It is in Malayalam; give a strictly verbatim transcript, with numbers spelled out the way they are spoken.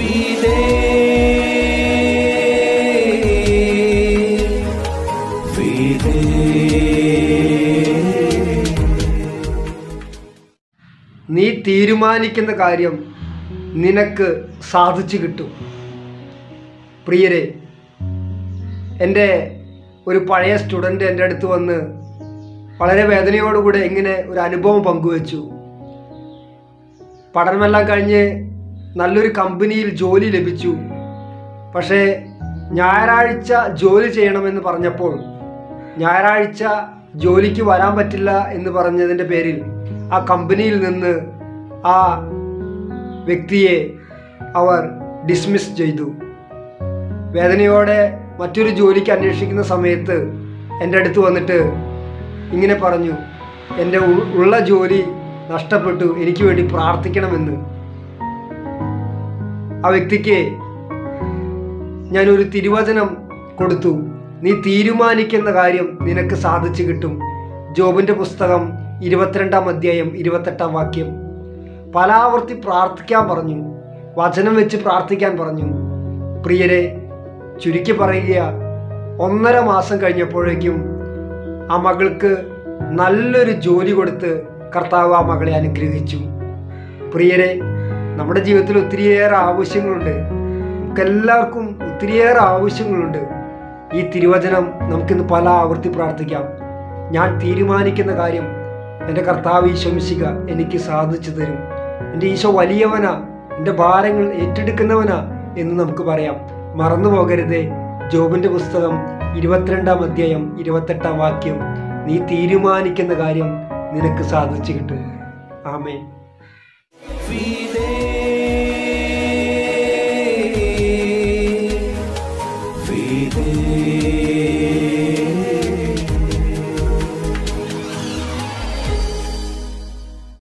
FEDE FEDE. നീ തീരുമാനിക്കുന്ന കാര്യം നിനക്ക് സാധിച്ചു കിട്ടും. പ്രിയരെ, എൻ്റെ ഒരു പഴയ സ്റ്റുഡൻറ്റ് എൻ്റെ അടുത്ത് വന്ന് വളരെ വേദനയോടുകൂടെ ഇങ്ങനെ ഒരു അനുഭവം പങ്കുവച്ചു. പഠനമെല്ലാം കഴിഞ്ഞ് നല്ലൊരു കമ്പനിയിൽ ജോലി ലഭിച്ചു. പക്ഷേ ഞായറാഴ്ച ജോലി ചെയ്യണമെന്ന് പറഞ്ഞപ്പോൾ ഞായറാഴ്ച ജോലിക്ക് വരാൻ പറ്റില്ല എന്ന് പറഞ്ഞതിൻ്റെ പേരിൽ ആ കമ്പനിയിൽ നിന്ന് ആ വ്യക്തിയെ അവർ ഡിസ്മിസ് ചെയ്തു. വേദനയോടെ മറ്റൊരു ജോലിക്ക് അന്വേഷിക്കുന്ന സമയത്ത് എൻ്റെ അടുത്ത് വന്നിട്ട് ഇങ്ങനെ പറഞ്ഞു, എൻ്റെ ഉള്ള ജോലി നഷ്ടപ്പെട്ടു, എനിക്ക് വേണ്ടി പ്രാർത്ഥിക്കണമെന്ന്. ആ വ്യക്തിക്ക് ഞാനൊരു തിരുവചനം കൊടുത്തു. നീ തീരുമാനിക്കുന്ന കാര്യം നിനക്ക് സാധിച്ചു കിട്ടും. ജോബിൻ്റെ പുസ്തകം ഇരുപത്തിരണ്ടാം അധ്യായം ഇരുപത്തെട്ടാം വാക്യം. പലാവർത്തി പ്രാർത്ഥിക്കാൻ പറഞ്ഞു, വചനം വെച്ച് പ്രാർത്ഥിക്കാൻ പറഞ്ഞു. പ്രിയരെ, ചുരുക്കി പറയുക, ഒന്നര മാസം കഴിഞ്ഞപ്പോഴേക്കും ആ മകൾക്ക് നല്ലൊരു ജോലി കൊടുത്ത് കർത്താവ് ആ മകളെ അനുഗ്രഹിച്ചു. പ്രിയരെ, നമ്മുടെ ജീവിതത്തിൽ ഒത്തിരിയേറെ ആവശ്യങ്ങളുണ്ട്. നമുക്കെല്ലാവർക്കും ഒത്തിരിയേറെ ആവശ്യങ്ങളുണ്ട്. ഈ തിരുവചനം നമുക്കിന്ന് പല ആവർത്തി പ്രാർത്ഥിക്കാം. ഞാൻ തീരുമാനിക്കുന്ന കാര്യം എൻ്റെ കർത്താവ് ഈശോ മിശിഹ എനിക്ക് സാധിച്ചു തരും. എൻ്റെ ഈശോ വലിയവനാ, എൻ്റെ ഭാരങ്ങൾ ഏറ്റെടുക്കുന്നവനാ എന്ന് നമുക്ക് പറയാം. മറന്നു പോകരുതേ, ജോബിൻ്റെ പുസ്തകം ഇരുപത്തിരണ്ടാം അധ്യായം ഇരുപത്തെട്ടാം വാക്യം. നീ തീരുമാനിക്കുന്ന കാര്യം നിനക്ക് സാധിച്ചു കിട്ടും. ആമേൻ. FEDE